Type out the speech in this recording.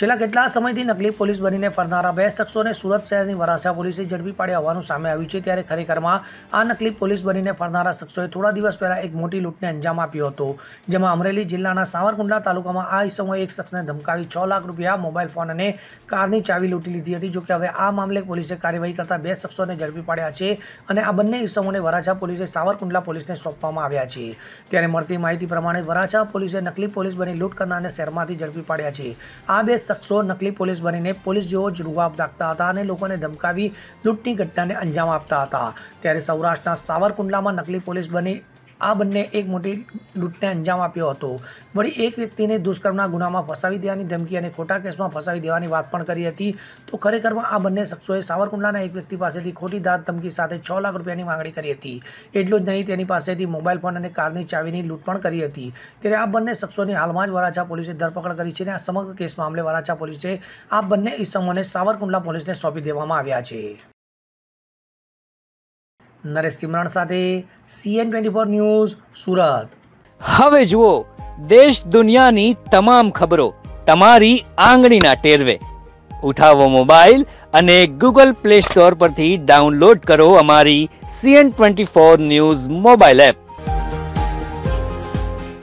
છેલ્લા કેટલા સમયથી નકલી પોલીસ બનીને ફરનારા બે શખ્સોને સુરત શહેરની વરાછા પોલીસે ઝડપી પાડ્યા હોવાનું સામે આવ્યું છે। ત્યારે ખરેખરમાં આ નકલી પોલીસ બનીને ફરનારા શખ્સોએ થોડા દિવસ પહેલા એક મોટી લૂંટને અંજામ આપ્યો હતો, જેમાં અમરેલી જિલ્લાના સાવરકુંડલા તાલુકામાં આ ઇસમોએ એક શખ્સને ધમકાવી 6 લાખ રૂપિયા, મોબાઈલ ફોન અને કારની ચાવી લૂંટી લીધી હતી। જોકે હવે આ મામલે પોલીસે કાર્યવાહી કરતા બે શખ્સોને ઝડપી પાડ્યા છે અને આ બંને ઇસમોને વરાછા પોલીસે સાવરકુંડલા પોલીસને સોંપવામાં આવ્યા છે। ત્યારે મળતી માહિતી પ્રમાણે વરાછા પોલીસે નકલી પોલીસ બની લૂંટ કરનારને શહેરમાંથી ઝડપી પાડ્યા છે। આ બે શખ્સો નકલી પોલીસ બનીને પોલીસ જેવો જ રૂઆબ દાખતા હતા અને લોકોને ધમકાવી લૂંટની ઘટનાને અંજામ આપતા હતા। ત્યારે સૌરાષ્ટ્રના સાવરકુંડલામાં નકલી પોલીસ બની આ બંને એક મોટી લૂંટને અંજામ આપ્યો હતો। વળી એક વ્યક્તિને દુષ્કર્મના ગુનામાં ફસાવી દેવાની ધમકી અને ખોટા કેસમાં ફસાવી દેવાની વાત પણ કરી હતી। તો ખરેખરમાં આ બંને શખ્સોએ સાવરકુંડલાના એક વ્યક્તિ પાસેથી ખોટી ધાક ધમકી સાથે 6 લાખ રૂપિયાની માંગણી કરી હતી। એટલું જ નહીં, તેની પાસેથી મોબાઈલ ફોન અને કારની ચાવીની લૂંટ પણ કરી હતી। ત્યારે આ બંને શખ્સોની હાલમાં જ વરાછા પોલીસે ધરપકડ કરી છે અને આ સમગ્ર કેસ મામલે વરાછા પોલીસે આ બંને ઇસમોને સાવરકુંડલા પોલીસને સોંપી દેવામાં આવ્યા છે। નરેશ સિમરણ સાથે CN24 ન્યૂઝ સુરત। હવે જુઓ દેશ દુનિયાની તમામ ખબરો તમારી આંગળીના ટેરવે। ઉઠાવો મોબાઈલ અને ગૂગલ પ્લે સ્ટોર પરથી ડાઉનલોડ કરો અમારી CN24 ન્યૂઝ મોબાઈલ એપ।